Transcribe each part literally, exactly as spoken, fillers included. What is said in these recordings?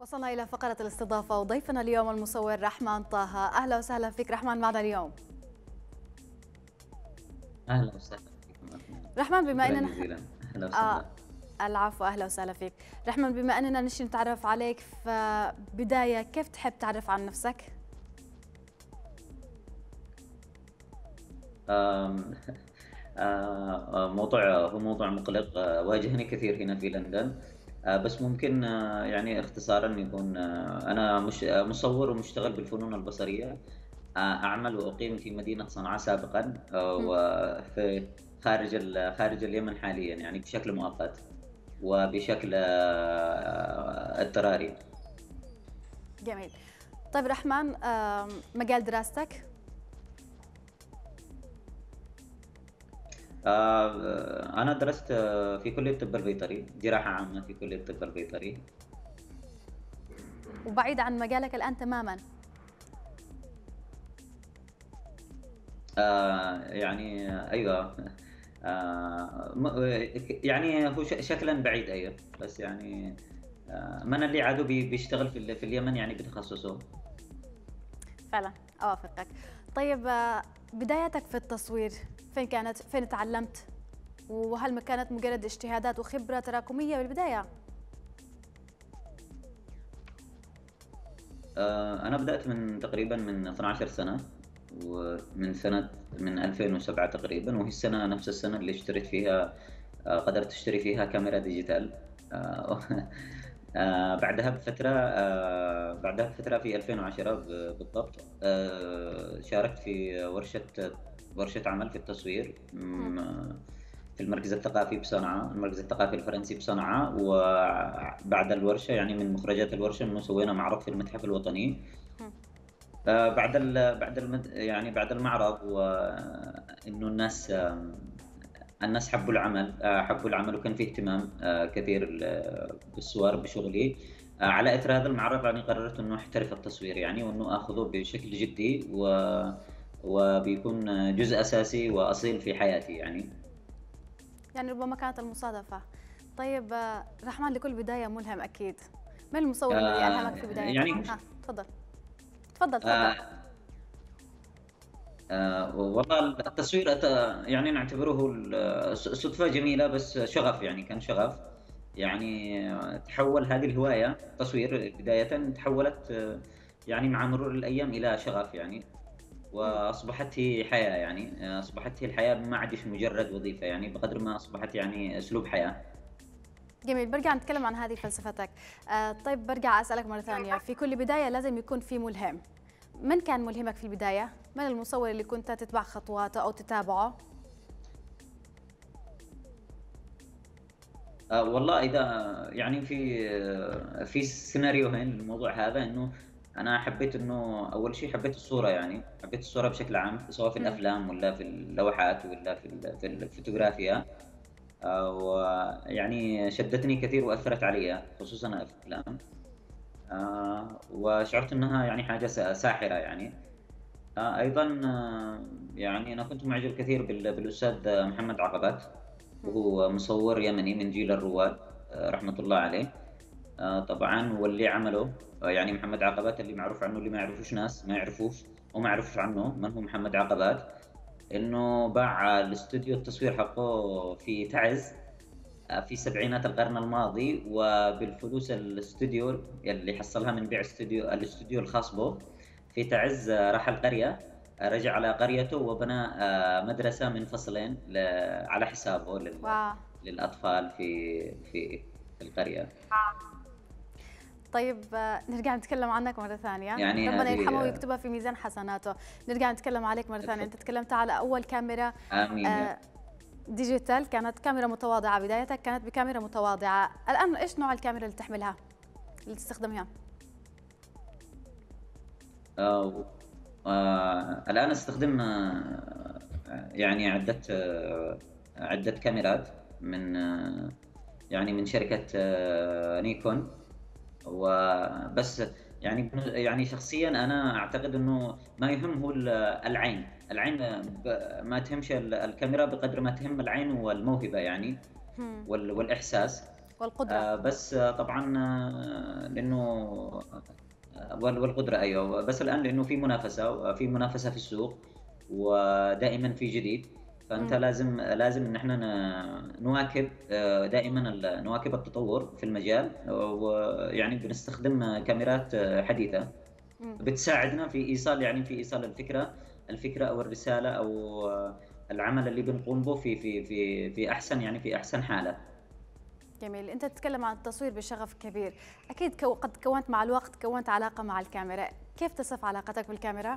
وصلنا إلى فقرة الاستضافة وضيفنا اليوم المصور رحمن طه. أهلا وسهلا فيك رحمن معنا اليوم. أهلا وسهلا فيكم أخوان. رحمن بما شكرا أننا جزيلا. أهلا آه وسهلا. العفو، أهلا وسهلا فيك رحمن. بما أننا نشي نتعرف عليك، فبداية كيف تحب تعرف عن نفسك؟ آم، آه، آه، موضوع هو موضوع مقلق، آه، واجهني كثير هنا في لندن. آه، بس ممكن آه، يعني اختصارا يكون آه، أنا مش آه، مصور ومشتغل بالفنون البصرية. آه، أعمل وأقيم في مدينة صنعاء سابقا، آه، مم. وفي خارج ال- خارج اليمن حاليا، يعني بشكل مؤقت وبشكل آه، اضطراري. جميل. طيب رحمن، آم، مجال دراستك؟ آه، أنا درست آه، في كلية الطب البيطري، جراحة عامة في كلية الطب البيطري. وبعيد عن مجالك الآن تماما. آه، يعني آه، أيوة. آه، م- يعني هو ش- شكلا بعيد، أيوة، بس يعني آه، من اللي عادوا بي- بيشتغل في ال- في اليمن يعني بتخصصه. فعلا أوافقك. طيب، آه، بدايتك في التصوير فين كانت؟ فين تعلمت؟ وهل كانت مجرد اجتهادات وخبرة تراكمية بالبداية؟ آه، أنا بدأت من تقريبا من اثنتا عشرة سنة، ومن سنة من ألفين وسبعة تقريبا، وهي السنة نفس السنة اللي اشتريت فيها، آه، قدرت أشتري فيها كاميرا ديجيتال. آه، آه، بعدها بفترة آه، بعدها بفترة في ألفين وعشرة ب- بالضبط، آه، شاركت في ورشة ورشة عمل في التصوير، مم. م- في المركز الثقافي بصنعاء، المركز الثقافي الفرنسي بصنعاء. وبعد الورشة، يعني من مخرجات الورشة، إنه سوينا معرض في المتحف الوطني. مم. آه، بعد ال بعد المد يعني بعد المعرض، وإنه الناس آم، الناس حبوا العمل، آه، حبوا العمل، وكان في اهتمام آه، كثير ل- بالصور بشغلي. آه، على اثر هذا المعرض يعني قررت انه احترف التصوير، يعني وانه اخذه بشكل جدي، و وبيكون جزء اساسي واصيل في حياتي يعني. يعني ربما كانت المصادفة. طيب، آه، رحمن، لكل بداية ملهم أكيد. من المصور الذي آه، ألهمك في بدايتك؟ يعني مش ها، تفضل تفضل تفضل. آه، آه، والله التصوير أت- يعني نعتبره ال- صدفة جميلة، بس شغف، يعني كان شغف. يعني آه، تحول هذه الهواية تصوير بداية، تحولت آه، يعني مع مرور الأيام إلى شغف يعني. مم. وأصبحت هي حياة، يعني آه، أصبحت هي الحياة، ما عادش مجرد وظيفة، يعني بقدر ما أصبحت يعني أسلوب حياة. جميل، برجع نتكلم عن هذه فلسفتك. آه طيب، برجع أسألك مرة ثانية. في كل بداية لازم يكون في ملهم. من كان ملهمك في البداية؟ من المصور اللي كنت تتبع خطواته أو تتابعه؟ آه، والله إذا يعني في آه، في سيناريوهين للموضوع هذا، إنه أنا حبيت إنه أول شيء حبيت الصورة، يعني حبيت الصورة بشكل عام، سواء في مم. الأفلام ولا في اللوحات ولا في ال- في الفوتوغرافيا. آه، ويعني شدتني كثير وأثرت علي، خصوصا الأفلام. آه، وشعرت إنها يعني حاجة سا- ساحرة يعني. آه، أيضا آه، يعني أنا كنت معجب كثير بال- بالأستاذ محمد عقبات، مم. وهو مصور يمني من جيل الرواد، آه، رحمة الله عليه. آه، طبعا واللي عمله آه، يعني محمد عقبات، اللي معروف عنه، اللي ما يعرفوش ناس ما يعرفوش وما يعرفوش عنه من هو محمد عقبات، إنه باع الاستوديو التصوير حقه في تعز آه، في سبعينات القرن الماضي، وبالفلوس الاستوديو اللي حصلها من بيع استوديو الاستوديو الخاص به في تعز، آه، راح القرية، آه، رجع على قريته وبنى آه، مدرسة من فصلين ل- على حسابه لل- واو. للأطفال في في في القرية. طيب، آه، نرجع نتكلم عنك مرة ثانية. يعني ربنا هذه يرحمه آه، ويكتبها في ميزان حسناته. نرجع نتكلم عليك مرة ثانية. أنت اتفضل. تكلمت على أول كاميرا آمين يا آه، ديجيتال، كانت كاميرا متواضعة. بدايتك كانت بكاميرا متواضعة. الآن إيش نوع الكاميرا اللي تحملها، اللي تستخدمها؟ آه، آه، الآن أستخدم آه، يعني عدة آه، عدة كاميرات من آه، يعني من شركة آه، نيكون. وبس يعني يعني شخصيا أنا أعتقد أنه ما يهم هو ال- العين العين ب- ما تهمش ال- الكاميرا بقدر ما تهم العين والموهبة يعني، هم. وال- والإحساس. والقدرة. آه، بس آه، طبعا آه، لانه آه، وال- والقدره، ايوه. بس الان لانه في منافسه، في منافسه في السوق، ودائما في جديد. فانت مم. لازم لازم ان احنا ن- نواكب آه، دائما ال- نواكب التطور في المجال. ويعني بنستخدم كاميرات آه، حديثه مم. بتساعدنا في ايصال، يعني في ايصال الفكره الفكره او الرساله او آه، العمل اللي بنقوم به في في في في احسن، يعني في احسن حاله. جميل. أنت تتكلم عن التصوير بشغف كبير، أكيد كو قد كونت مع الوقت كونت علاقة مع الكاميرا، كيف تصف علاقتك بالكاميرا؟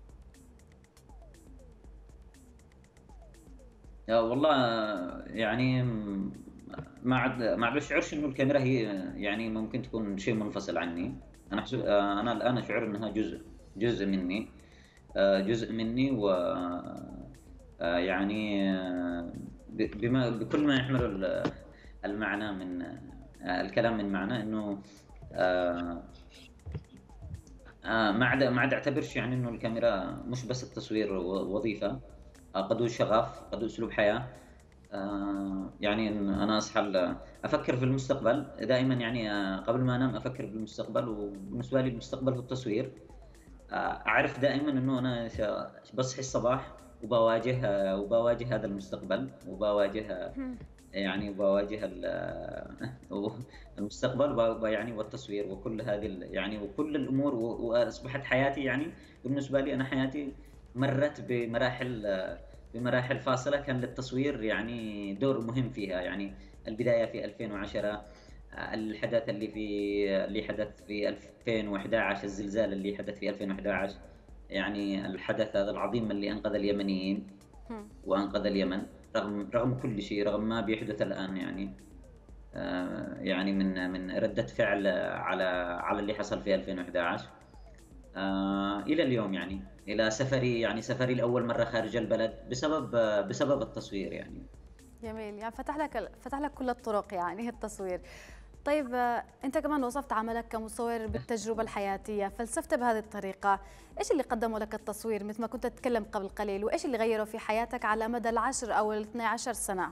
آه، والله آه، يعني م- ما عاد ما بشعرش انه الكاميرا هي يعني ممكن تكون شيء منفصل عني. انا أحسب آه، انا الان اشعر انها جزء جزء مني، آه، جزء مني. و آه، يعني آه، ب- بما بكل ما يحمل ال- المعنى من آه، الكلام من معنى انه آه، آه، ما عاد ما عاد اعتبرش يعني انه الكاميرا مش بس التصوير و- وظيفة. آه، قد هو شغف، قد هو اسلوب حياة. آه، يعني إن انا اصحى ال- افكر في المستقبل دائما، يعني آه، قبل ما انام افكر بالمستقبل. وبالنسبة لي المستقبل هو التصوير. آه، اعرف دائما انه انا ش- بصحي الصباح وبواجه آه، وبواجه هذا المستقبل، وبواجه يعني بواجه ال- المستقبل، وب- يعني والتصوير وكل هذه ال- يعني وكل الامور. و- واصبحت حياتي، يعني بالنسبه لي انا حياتي مرت بمراحل بمراحل فاصله كان للتصوير يعني دور مهم فيها. يعني البدايه في ألفين وعشرة، الحدث اللي في اللي حدث في ألفين وأحد عشر، الزلزال اللي حدث في ألفين وأحد عشر، يعني الحدث هذا العظيم اللي انقذ اليمنيين وأنقذ اليمن. رغم رغم كل شيء، رغم ما بيحدث الآن، يعني آه، يعني من من ردة فعل على على اللي حصل في ألفين وأحد عشر آه، إلى اليوم، يعني إلى سفري يعني سفري لأول مرة خارج البلد بسبب بسبب التصوير يعني. جميل، يعني فتح لك فتح لك كل الطرق يعني التصوير. طيب آه، أنت كمان وصفت عملك كمصور بالتجربة الحياتية، فلسفت بهذه الطريقة، إيش اللي قدمه لك التصوير مثل ما كنت تتكلم قبل قليل، وإيش اللي غيره في حياتك على مدى العشر أو الاثني عشر سنة؟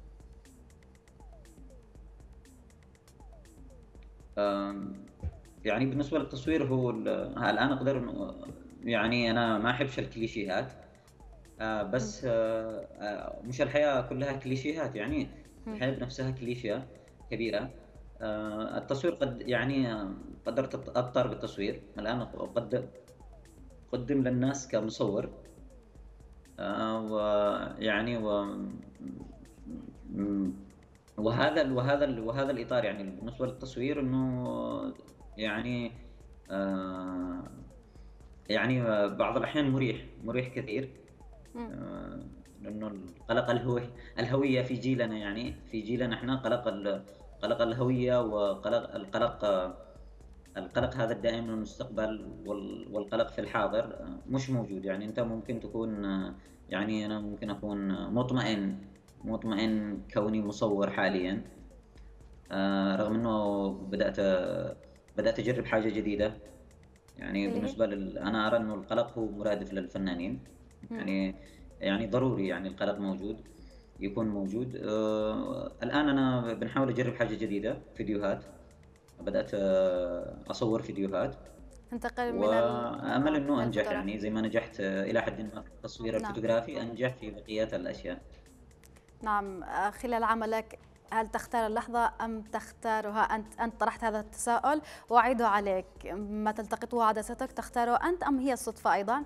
آم، يعني بالنسبة للتصوير هو ال- الآن أقدر إنه يعني أنا ما أحبش الكليشيهات. آه، مم. بس آه، آه، مش الحياة كلها كليشيهات، يعني مم. الحياة بنفسها كليشيه كبيرة. آه، التصوير قد يعني آه، قدرت أضطر بالتصوير الآن، قد أقدم للناس كمصور. آه، ويعني و م- وهذا وهذا وهذا الإطار، يعني بالنسبة للتصوير إنه يعني آه، يعني بعض الأحيان مريح مريح كثير. مم. آه، لأنه القلق الهوي الهوية في جيلنا، يعني في جيلنا احنا قلق ال- قلق الهوية، وقلق القلق القلق هذا الدائم من المستقبل، وال- والقلق في الحاضر آه، مش موجود. يعني أنت ممكن تكون آه، يعني أنا ممكن أكون آه، مطمئن مطمئن كوني مصور حاليا. آه، رغم أنه بدأت بدأت أجرب حاجة جديدة. يعني اللي هي؟ بالنسبة لل... أنا أرى أنه القلق هو مرادف للفنانين. مم. يعني يعني ضروري، يعني القلق موجود، يكون موجود. آه، الآن أنا بنحاول أجرب حاجة جديدة، فيديوهات. بدأت آه، أصور فيديوهات، تنتقل من ال... وأمل آه أنه من أنجح. الفوتوغراف. يعني زي ما نجحت آه، إلى حد ما في التصوير نعم. الفوتوغرافي، أنجح في بقية الأشياء. نعم، آه، خلال عملك هل تختار اللحظة أم تختارها أنت؟ أنت طرحت هذا التساؤل وأعيده عليك، ما تلتقطه عدستك تختاره أنت أم هي الصدفة أيضا؟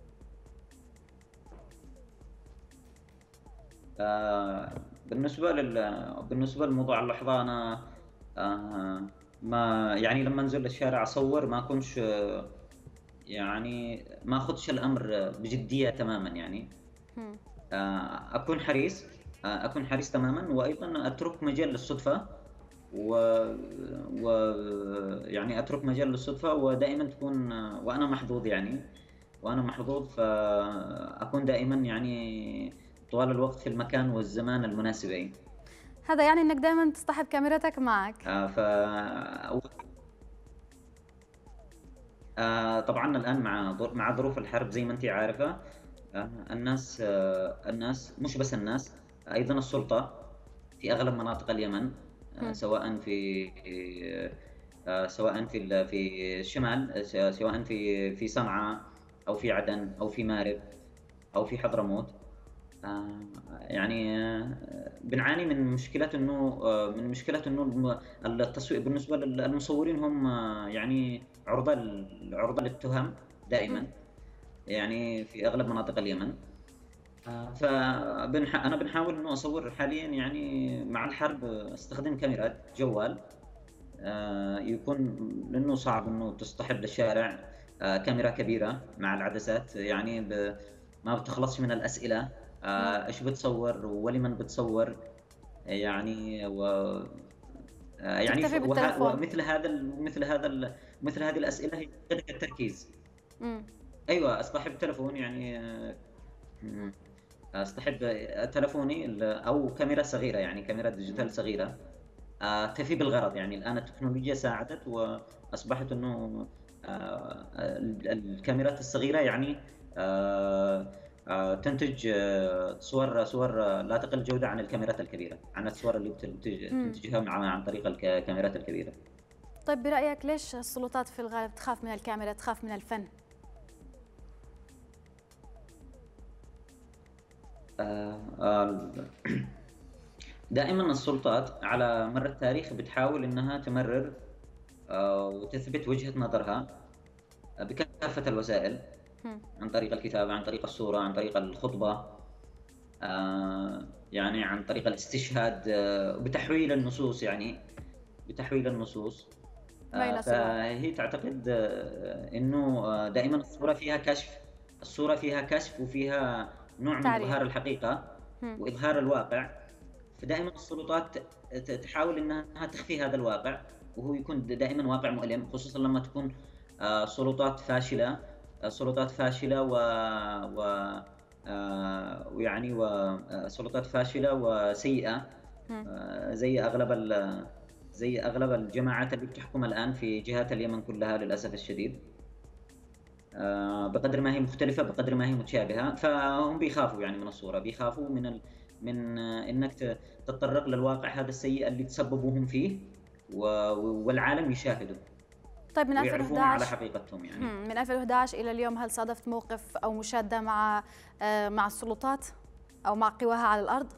آه، بالنسبة لل بالنسبة لموضوع اللحظة، أنا آه، ما يعني لما أنزل للشارع أصور ما أكونش آه، يعني ما أخذش الأمر بجدية تماما. يعني هم. آه، أكون حريص آه، أكون حريص تماما، وأيضا أترك مجال للصدفة. و... و يعني أترك مجال للصدفة، ودائما تكون آه، وأنا محظوظ، يعني وأنا محظوظ فأكون دائما يعني طوال الوقت في المكان والزمان المناسبين. هذا يعني أنك دائما تصطحب كاميرتك معك. آه، ف آه، طبعا الآن مع ظر- مع ظروف الحرب زي ما أنت عارفة. آه، الناس آه، الناس مش بس الناس، أيضا السلطة في أغلب مناطق اليمن آه، سواء في آه، سواء في ال- في الشمال، آه، سواء في في صنعاء أو في عدن أو في مارب أو في حضرموت. آه، يعني آه، بنعاني من مشكلة إنه آه، من مشكلة إنه الم- التسويق بالنسبة للمصورين هم آه، يعني عرضة ل- عرضة للتهم مم. دائما، يعني في أغلب مناطق اليمن. آه، فبنح... أنا بنحاول إنه أصور حاليا، يعني مع الحرب أستخدم كاميرات جوال. آه، يكون لأنه صعب إنه تصطحب للشارع آه، كاميرا كبيرة مع العدسات، يعني ب... ما بتخلصش من الأسئلة. مم. آه، إيش بتصور ولمن بتصور؟ يعني و آه، يعني ف... تكتفي وه... بالتلفون. ومثل هذا ال... مثل هذا ال... مثل هذه الأسئلة هي تفقدك التركيز. مم. أيوة، أصطحب تلفون يعني. آه، أصطحب تلفوني ال- أو كاميرا صغيرة، يعني كاميرا ديجيتال مم. صغيرة آه، تفي بالغرض. يعني الآن التكنولوجيا ساعدت وأصبحت أنه آه، ال- الكاميرات الصغيرة يعني آه، آه، تنتج آه، صور صور آه، لا تقل جودة عن الكاميرات الكبيرة، عن الصور اللي بتنتج- مم. تنتجها عن عن طريق الكاميرات الكبيرة. طيب برأيك ليش السلطات في الغالب تخاف من الكاميرا، تخاف من الفن؟ آه، آه، دائما السلطات على مر التاريخ بتحاول انها تمرر آه، وتثبت وجهة نظرها بكافة الوسائل، مم. عن طريق الكتابة، عن طريق الصورة، عن طريق الخطبة، آه، يعني عن طريق الاستشهاد، آه، بتحويل النصوص، يعني بتحويل النصوص. ما آه، يناسبهم. فهي تعتقد آه، إنه آه، دائما الصورة فيها كشف، الصورة فيها كشف وفيها نوع من تعرية. إظهار الحقيقة مم. وإظهار الواقع. فدائما السلطات ت- تحاول انها تخفي هذا الواقع، وهو يكون دائما واقع مؤلم، خصوصا لما تكون آه، سلطات فاشله، آه، سلطات فاشله و, و... آه، ويعني وسلطات فاشله وسيئه، مم. آه، زي اغلب ال... زي اغلب الجماعات اللي بتحكم الان في جهات اليمن كلها للاسف الشديد. آه، بقدر ما هي مختلفة بقدر ما هي متشابهة، فهم بيخافوا يعني من الصورة، بيخافوا من ال... من آه، انك ت- تتطرق للواقع هذا السيء اللي تسببوا هم فيه، و... والعالم يشاهده طيب من ويعرفون على ألفين وإحدى عشر. حقيقتهم يعني. مم. من ألفين وإحدى عشر إلى اليوم هل صادفت موقف أو مشادة مع آه، مع السلطات أو مع قواها على الأرض؟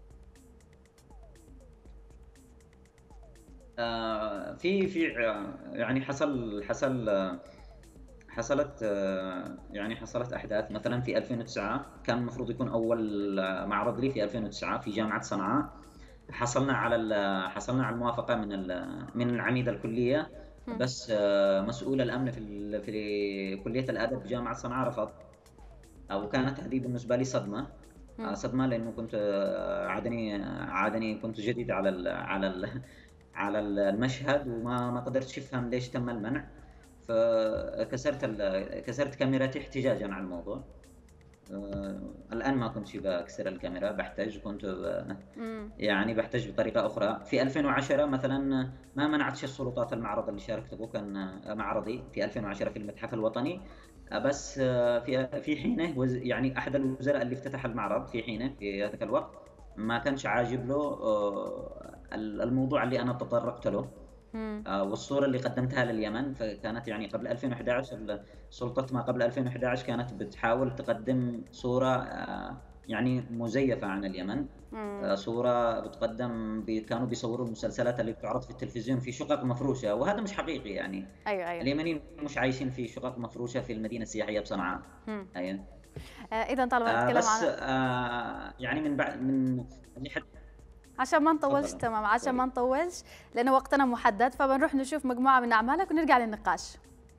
آه، في في آه، يعني حصل حصل آه، حصلت آه، يعني حصلت أحداث. مثلا في ألفين وتسعة كان المفروض يكون أول آه، معرض لي في ألفين وتسعة في جامعة صنعاء. حصلنا على ال- حصلنا على الموافقة من ال- من عميد الكلية، مم. بس آه، مسؤول الأمن في ال- في كلية الآداب بجامعة صنعاء رفض. وكانت هذه بالنسبة لي صدمة، آه، مم. صدمة لأنه كنت آه، عادني عادني كنت جديد على ال على ال على المشهد، وما ما قدرتش أفهم ليش تم المنع. فكسرت ال- كسرت كاميرتي احتجاجا على الموضوع. آه، الآن ما كنت بكسر الكاميرا، بحتج كنت ب- مم. يعني بحتج بطريقة أخرى. في ألفين وعشرة مثلا ما منعتش السلطات المعرض اللي شاركت به، كان معرضي في ألفين وعشرة في المتحف الوطني. بس في في حينه وز- يعني أحد الوزراء اللي افتتح المعرض في حينه في ذاك الوقت ما كانش عاجب له آه، الموضوع اللي أنا تطرقت له مم. آه، والصورة اللي قدمتها لليمن. فكانت يعني قبل ألفين وإحدى عشر السلطات ما قبل ألفين وإحدى عشر كانت بتحاول تقدم صورة آه، يعني مزيفة عن اليمن. مم. آه، صورة بتقدم بي كانوا بيصوروا المسلسلات اللي بتعرض في التلفزيون في شقق مفروشة، وهذا مش حقيقي يعني. أيوه أيوه. اليمنيين مش عايشين في شقق مفروشة في المدينة السياحية بصنعاء. مم. أيوة. آه، إذا طالما آه، نتكلم بس عن، آه، يعني من بعد من اللي حد. عشان ما نطولش، تفضل. تمام، عشان ما سوري. نطولش لأنه وقتنا محدد، فبنروح نشوف مجموعة من أعمالك ونرجع للنقاش.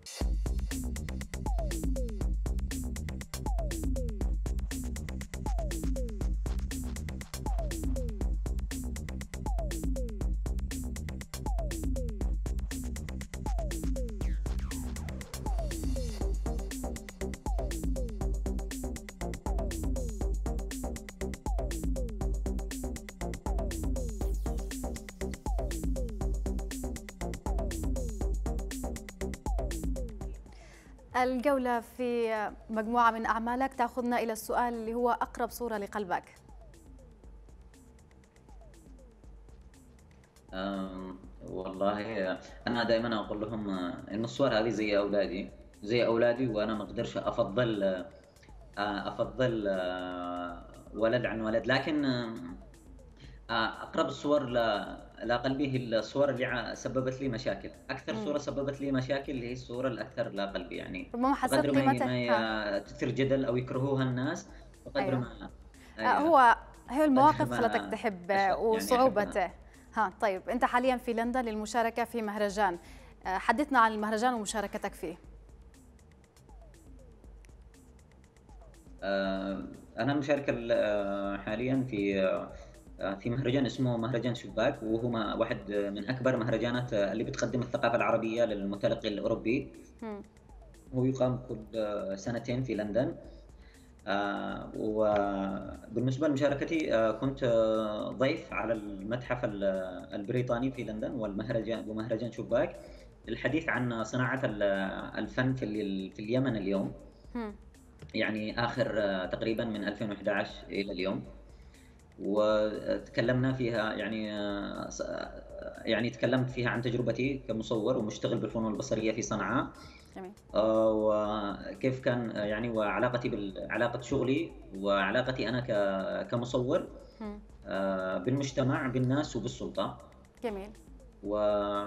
الجولة في مجموعة من أعمالك تأخذنا إلى السؤال اللي هو أقرب صورة لقلبك. آم، والله آه، انا دائما اقول لهم آه، ان الصور هذه زي اولادي، زي اولادي، وانا ما اقدرش افضل آه، افضل آه، ولد عن ولد. لكن آم، آه، اقرب الصور ل- لقلبي هي الصور اللي ع- سببت لي مشاكل. اكثر مم. صورة سببت لي مشاكل هي الصورة الاكثر لقلبي، يعني ربما بقدر حسيت ما ي- قيمتها. ما ها. ي- تثير جدل او يكرهوها الناس، بقدر ايوه. ما آه، ايوه هو هي بقدر المواقف خلتك ما تحب أش... آه، يعني احبها. وصعوبته. ها، طيب انت حاليا في لندن للمشاركه في مهرجان. آه، حدثنا عن المهرجان ومشاركتك فيه. آه، أنا مشارك ال- آه، حاليا في آه، في مهرجان اسمه مهرجان شباك، وهو م- واحد من أكبر مهرجانات آه، اللي بتقدم الثقافة العربية للمتلقي الأوروبي. مم. هو يقام كل آه، سنتين في لندن. آه، وبالنسبة لمشاركتي آه، كنت آه، ضيف على المتحف ال- البريطاني في لندن والمهرجان ومهرجان شباك، للحديث عن صناعة ال- الفن في ال- في اليمن اليوم، مم. يعني آخر آه، تقريبا من ألفين وأحد عشر إلى اليوم. وتكلمنا فيها يعني آه، س- آه، يعني تكلمت فيها عن تجربتي كمصور ومشتغل بالفنون البصرية في صنعاء. جميل. آه، وكيف كان آه، يعني وعلاقتي بال- علاقة شغلي وعلاقتي أنا ك- كمصور مم. آه، بالمجتمع، بالناس وبالسلطة. جميل. و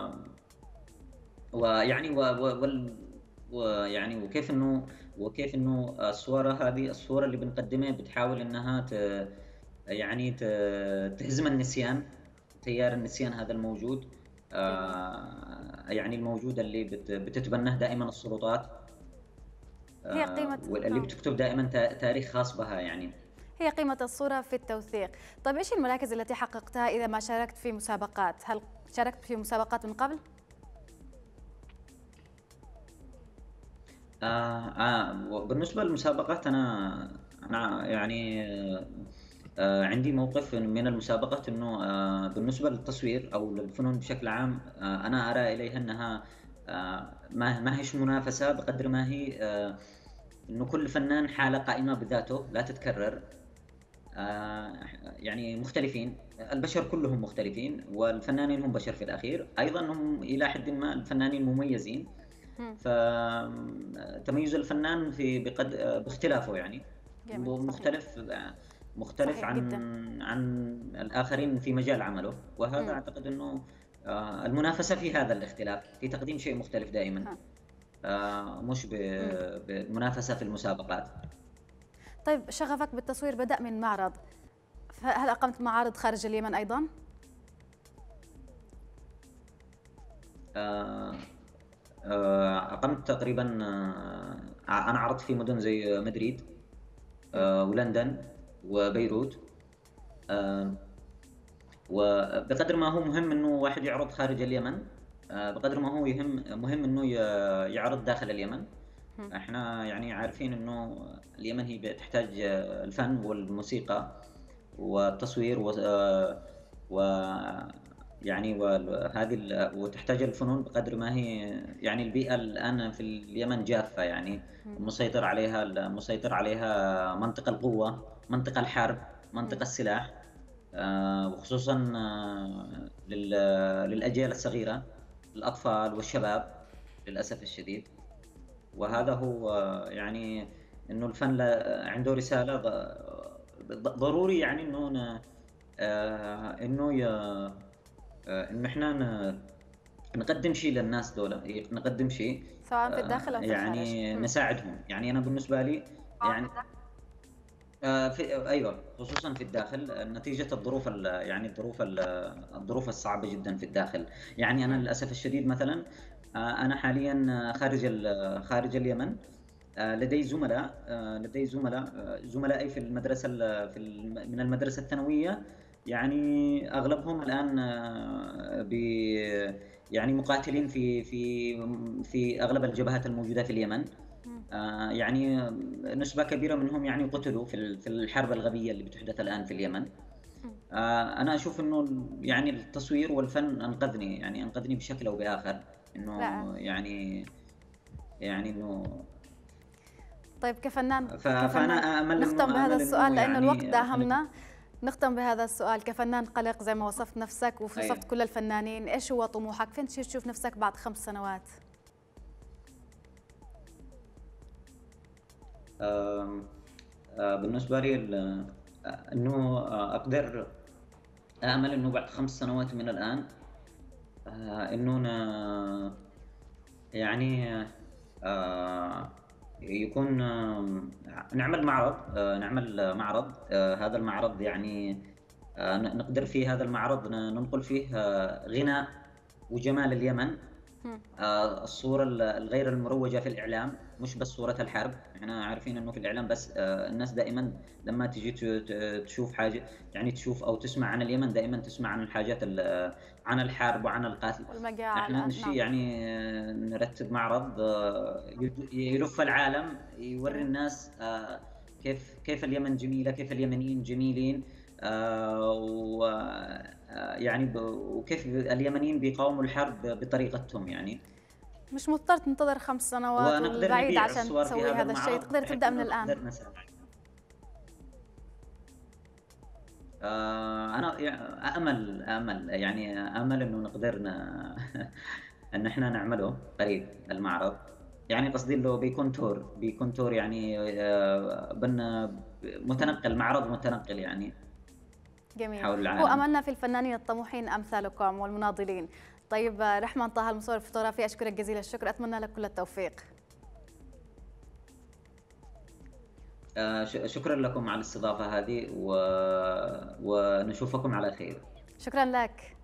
ويعني و... و... وال... ويعني وكيف انه وكيف انه الصورة هذه، الصورة اللي بنقدمها بتحاول انها ت... يعني ت... تهزم النسيان، تيار النسيان هذا الموجود، جميل. آه، يعني الموجود اللي بت... بتتبناه دائما السلطات، هي آه، قيمة. واللي ها. بتكتب دائما تا- تاريخ خاص بها يعني. هي قيمة الصورة في التوثيق. طيب ايش المراكز التي حققتها اذا ما شاركت في مسابقات؟ هل شاركت في مسابقات من قبل؟ آه آه وبالنسبة للمسابقات، أنا أنا يعني آه آه، عندي موقف من المسابقات إنه آه بالنسبة للتصوير أو للفنون بشكل عام، آه أنا أرى إليها أنها آه ما ما هيش منافسة بقدر ما هي آه إنه كل فنان حالة قائمة بذاته لا تتكرر. آه يعني مختلفين، البشر كلهم مختلفين، والفنانين هم بشر في الأخير، أيضا هم إلى حد ما الفنانين مميزين. مم. فتميز الفنان في بقد باختلافه يعني جميل. صحيح. مختلف مختلف صحيح عن جدا. عن الآخرين في مجال عمله. وهذا مم. أعتقد أنه آه، المنافسة في هذا الاختلاف، في تقديم شيء مختلف دائما، ها. آه، مش مم. ب- بالمنافسة في المسابقات. طيب شغفك بالتصوير بدأ من معرض، هل أقمت معارض خارج اليمن أيضا؟ آه، آه، أقمت تقريبا آه، أنا عرضت في مدن زي مدريد مم. آه، ولندن وبيروت. آه، وبقدر ما هو مهم انه واحد يعرض خارج اليمن، آه، بقدر ما هو يهم مهم انه ي- يعرض داخل اليمن. مم. احنا يعني عارفين انه اليمن هي بتحتاج آه، الفن والموسيقى والتصوير و آه، و يعني وهذه ال- وتحتاج الفنون بقدر ما هي، يعني البيئة الآن في اليمن جافة، يعني مم. مسيطر عليها مسيطر عليها منطق القوة، منطق الحرب، منطق مم. السلاح، آه، وخصوصا آه، لل- للأجيال الصغيرة، الأطفال والشباب للأسف الشديد. مم. وهذا هو آه، يعني إنه الفن له- عنده رسالة ض- ض- ضروري، يعني إنه ن- آه، إنه ي- آه، إنه إحنا ن- نقدم شيء للناس دولة، نقدم شيء سواء في آه، الداخل أو في الخارج. يعني مم. نساعدهم. يعني أنا بالنسبة لي يعني آه، في ايوه خصوصا في الداخل نتيجه الظروف ال- يعني الظروف ال- الظروف الصعبه جدا في الداخل. يعني انا مم. للاسف الشديد مثلا آه، انا حاليا آه، خارج ال- خارج اليمن. آه، لدي زملاء آه، لدي زملاء آه، زملائي في المدرسه ال- في الم- من المدرسه الثانويه، يعني اغلبهم الان آه، ب يعني مقاتلين في في في اغلب الجبهات الموجوده في اليمن. مم. آه، يعني نسبة كبيرة منهم يعني قتلوا في ال- في الحرب الغبية اللي بتحدث الآن في اليمن. مم. آه، أنا أشوف إنه ال- يعني التصوير والفن أنقذني، يعني أنقذني بشكل أو بآخر، إنه رائع. يعني يعني إنه طيب كفنان، ف- فأنا كفنان أأمل نختم إنه بهذا أأمل السؤال إنه لأنه الوقت يعني خلينا. داهمنا. نختم بهذا السؤال، كفنان قلق زي ما وصفت نفسك ووصفت أيوة. كل الفنانين، ايش هو طموحك؟ فين تشوف نفسك بعد خمس سنوات؟ آم، آه، بالنسبة لي ال- آه، إنه آه، أقدر أأمل إنه بعد خمس سنوات من الآن، آه، إنه ن- يعني آه، يكون آم، نعمل معرض، آه، نعمل معرض، آه، هذا المعرض يعني آه، ن- نقدر في هذا المعرض ن- ننقل فيه آه، غنى وجمال اليمن، هم. آه، الصورة ال- الغير المروجة في الإعلام، مش بس صورة الحرب. احنا عارفين انه في الإعلام بس آه، الناس دائما لما تجي ت- ت- تشوف حاجة، يعني تشوف او تسمع عن اليمن، دائما تسمع عن الحاجات ال- عن الحرب وعن القتل. والمجاعة احنا الآن، نشي نعم. يعني آه، نرتب معرض آه، يد- يلف العالم، يوري جميل. الناس آه، كيف كيف اليمن جميلة، كيف اليمنيين جميلين، آه، و آه، يعني ب- وكيف اليمنيين بيقاوموا الحرب بطريقتهم يعني. مش مضطر تنتظر خمس سنوات ونقدر والبعيد نبيع عشان الصور في تسوي هذا هذا الشيء، المعرض تقدر بحيث تبدأ من انه الآن. نقدر نساعد. آه، انا يعني امل امل يعني امل انه نقدر ن... ان احنا نعمله قريب المعرض. يعني قصدي انه بيكون تور، بيكون تور يعني آه، بن مم. متنقل، معرض متنقل يعني جميل. حول هو العالم. أملنا في الفنانين الطموحين أمثالكم والمناضلين. طيب آه، رحمن طه، المصور الفوتوغرافي، أشكرك جزيل الشكر، أتمنى لك كل التوفيق. آه، ش- شكرا لكم على الاستضافة هذه و... ونشوفكم على خير. شكرا لك.